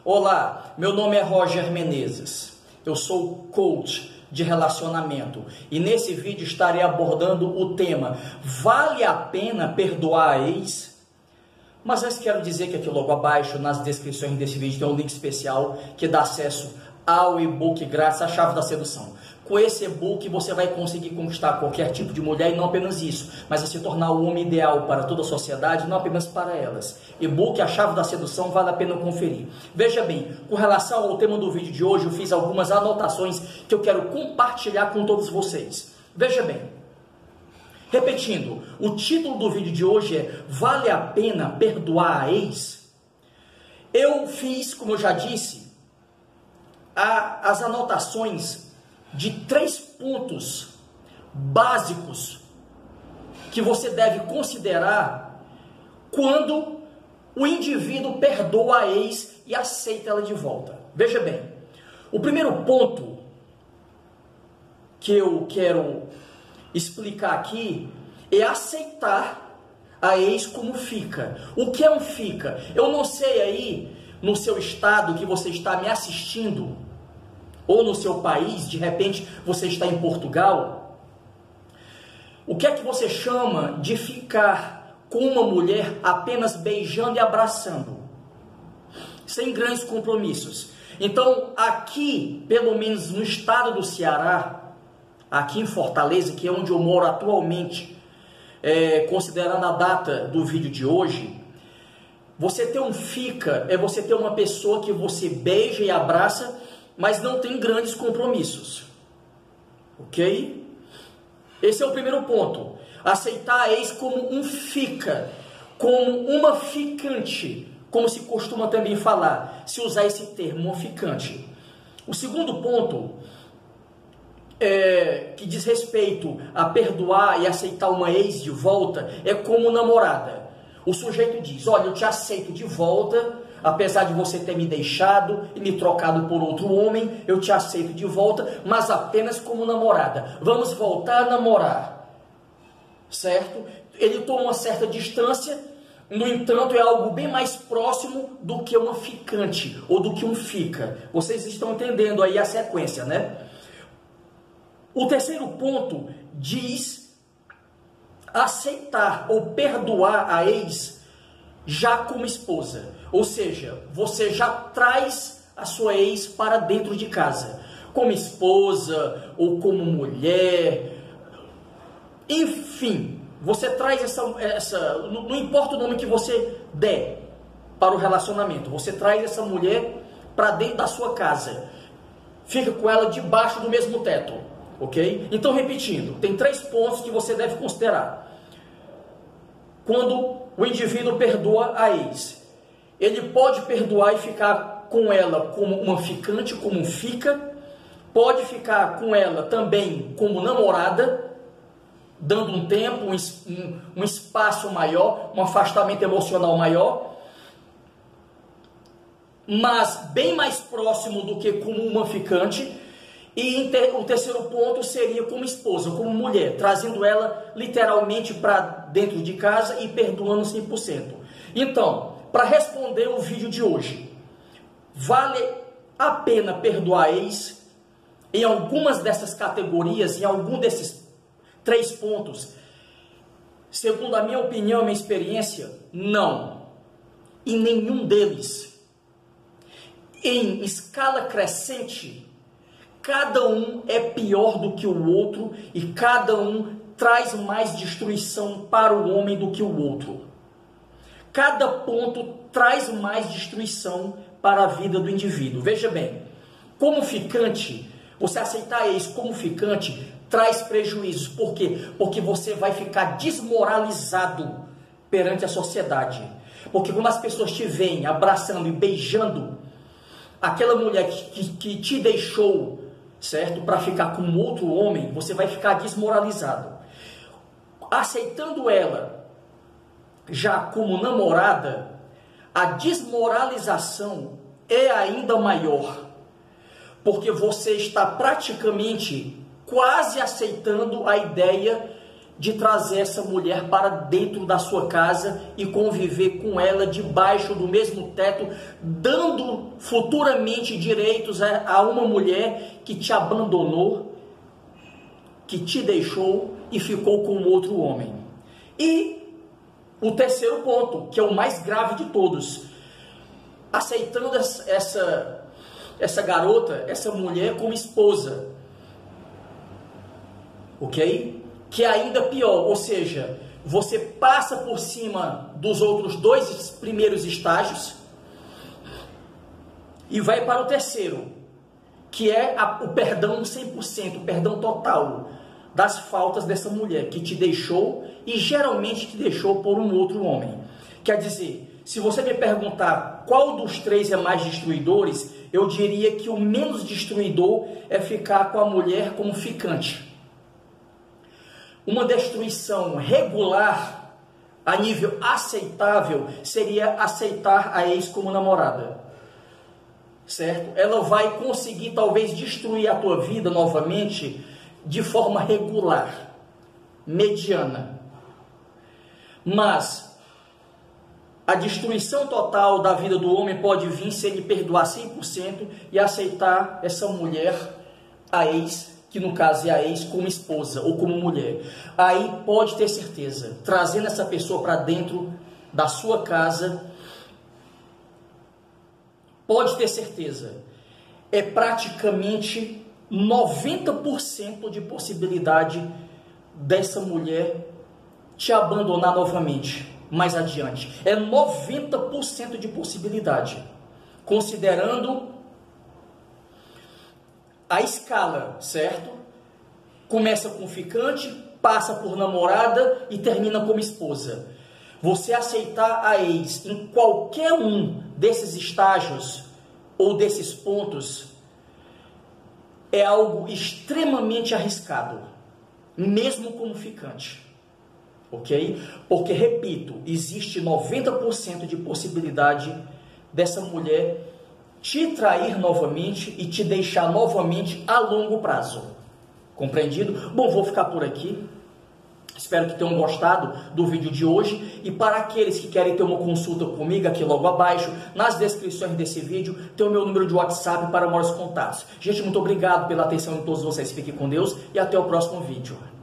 Olá, meu nome é Roger Menezes, eu sou coach de relacionamento e nesse vídeo estarei abordando o tema: vale a pena perdoar a ex? Mas antes quero dizer que aqui logo abaixo, nas descrições desse vídeo, tem um link especial que dá acesso ao e-book grátis, A Chave da Sedução. Com esse e-book você vai conseguir conquistar qualquer tipo de mulher e não apenas isso, mas se tornar o homem ideal para toda a sociedade, não apenas para elas. E-book A Chave da Sedução, vale a pena conferir. Veja bem, com relação ao tema do vídeo de hoje, eu fiz algumas anotações que eu quero compartilhar com todos vocês. Veja bem, repetindo, o título do vídeo de hoje é: vale a pena perdoar a ex? Eu fiz, como eu já disse, as anotações de 3 pontos básicos que você deve considerar quando o indivíduo perdoa a ex e aceita ela de volta. Veja bem, o primeiro ponto que eu quero explicar aqui é aceitar a ex como fica. O que é um fica? Eu não sei aí no seu estado que você está me assistindo, ou no seu país, de repente você está em Portugal, o que é que você chama de ficar com uma mulher apenas beijando e abraçando, sem grandes compromissos? Então, aqui, pelo menos no estado do Ceará, aqui em Fortaleza, que é onde eu moro atualmente, considerando a data do vídeo de hoje, você ter um fica é você ter uma pessoa que você beija e abraça, mas não tem grandes compromissos, ok? Esse é o primeiro ponto. Aceitar a ex como um fica, como uma ficante, como se costuma também falar, se usar esse termo, uma ficante. O segundo ponto, que diz respeito a perdoar e aceitar uma ex de volta, é como namorada. O sujeito diz: olha, eu te aceito de volta, apesar de você ter me deixado e me trocado por outro homem, eu te aceito de volta, mas apenas como namorada. Vamos voltar a namorar, certo? Ele toma uma certa distância, no entanto, é algo bem mais próximo do que uma ficante, ou do que um fica. Vocês estão entendendo aí a sequência, né? O terceiro ponto diz aceitar ou perdoar a ex já como esposa. Ou seja, você já traz a sua ex para dentro de casa, como esposa ou como mulher, enfim, você traz essa, não importa o nome que você der para o relacionamento, você traz essa mulher para dentro da sua casa, fica com ela debaixo do mesmo teto, ok? Então, repetindo, tem 3 pontos que você deve considerar quando o indivíduo perdoa a ex. Ele pode perdoar e ficar com ela como uma ficante, como um fica. Pode ficar com ela também como namorada, dando um tempo, um espaço maior, um afastamento emocional maior, mas bem mais próximo do que como uma ficante. E o terceiro ponto seria como esposa, como mulher, trazendo ela literalmente para dentro de casa e perdoando 100%. Então, para responder o vídeo de hoje, vale a pena perdoar a ex? Em algumas dessas categorias, em algum desses 3 pontos, segundo a minha opinião, a minha experiência, não. Em nenhum deles. Em escala crescente, cada um é pior do que o outro e cada um traz mais destruição para o homem do que o outro. Cada ponto traz mais destruição para a vida do indivíduo. Veja bem, como ficante, você aceitar a ex como ficante traz prejuízos. Por quê? Porque você vai ficar desmoralizado perante a sociedade. Porque quando as pessoas te veem abraçando e beijando aquela mulher que te deixou, certo, para ficar com outro homem, você vai ficar desmoralizado. Aceitando ela já como namorada, a desmoralização é ainda maior, porque você está praticamente quase aceitando a ideia de trazer essa mulher para dentro da sua casa e conviver com ela debaixo do mesmo teto, dando futuramente direitos a uma mulher que te abandonou, que te deixou e ficou com outro homem. E o terceiro ponto, que é o mais grave de todos, aceitando essa garota, essa mulher como esposa, ok? Que é ainda pior, ou seja, você passa por cima dos outros dois primeiros estágios e vai para o terceiro, que é o perdão 100%, o perdão total das faltas dessa mulher que te deixou e geralmente te deixou por um outro homem. Quer dizer, se você me perguntar qual dos três é mais destruidores, eu diria que o menos destruidor é ficar com a mulher como ficante. Uma destruição regular, a nível aceitável, seria aceitar a ex como namorada, certo? Ela vai conseguir talvez destruir a tua vida novamente de forma regular, mediana. Mas a destruição total da vida do homem pode vir se ele perdoar 100% e aceitar essa mulher, a ex, que no caso é a ex, como esposa ou como mulher. Aí pode ter certeza, trazendo essa pessoa para dentro da sua casa, pode ter certeza, é praticamente 90% de possibilidade dessa mulher te abandonar novamente mais adiante. É 90% de possibilidade, considerando a escala, certo? Começa com ficante, passa por namorada e termina como esposa. Você aceitar a ex em qualquer um desses estágios ou desses pontos é algo extremamente arriscado, mesmo como ficante, ok? Porque, repito, existe 90% de possibilidade dessa mulher te trair novamente e te deixar novamente a longo prazo. Compreendido? Bom, vou ficar por aqui. Espero que tenham gostado do vídeo de hoje. E para aqueles que querem ter uma consulta comigo, aqui logo abaixo, nas descrições desse vídeo, tem o meu número de WhatsApp para maiores contatos. Gente, muito obrigado pela atenção de todos vocês. Fiquem com Deus e até o próximo vídeo.